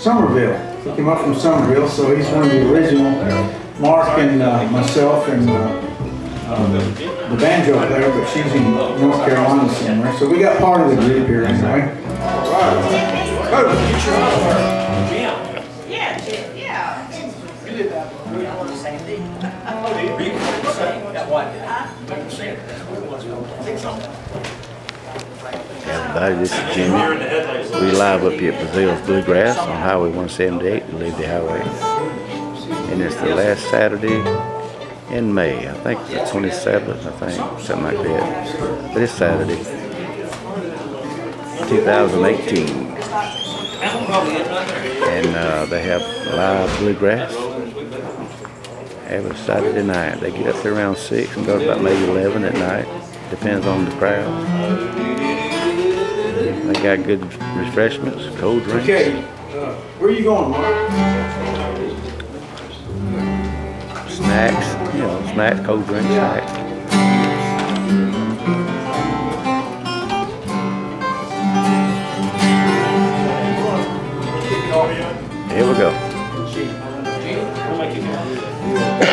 Somerville. He came up from Somerville, so he's one of the original. Mark and myself and the banjo player, but she's in North Carolina somewhere. So we got part of the group here anyway. All right. Yeah. Everybody, this is Jimmy. We live up here at Breazeale's Bluegrass on Highway 178 to leave the highway. And it's the last Saturday in May. I think the 27th, something like that. But it's Saturday, 2018. And they have live bluegrass every Saturday night. They get up there around 6 and go to about maybe 11 at night. Depends on the crowd. They got good refreshments, cold drinks. Okay, where are you going, Mark? Snacks, snacks, cold drinks, snacks. Here we go.